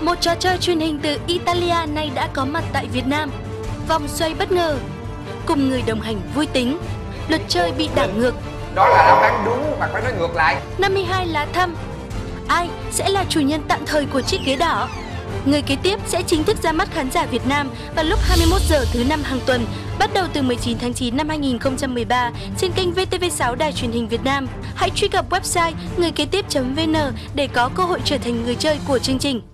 Một trò chơi truyền hình từ Italia nay đã có mặt tại Việt Nam. Vòng xoay bất ngờ, cùng người đồng hành vui tính, luật chơi bị đảo ngược. Đó là đáp án đúng mà phải nói ngược lại. 52 lá thăm. Ai sẽ là chủ nhân tạm thời của chiếc ghế đỏ? Người kế tiếp sẽ chính thức ra mắt khán giả Việt Nam vào lúc 21 giờ thứ 5 hàng tuần, bắt đầu từ 19 tháng 9 năm 2013 trên kênh VTV6 Đài Truyền hình Việt Nam. Hãy truy cập website ngườikế tiếp.vn để có cơ hội trở thành người chơi của chương trình.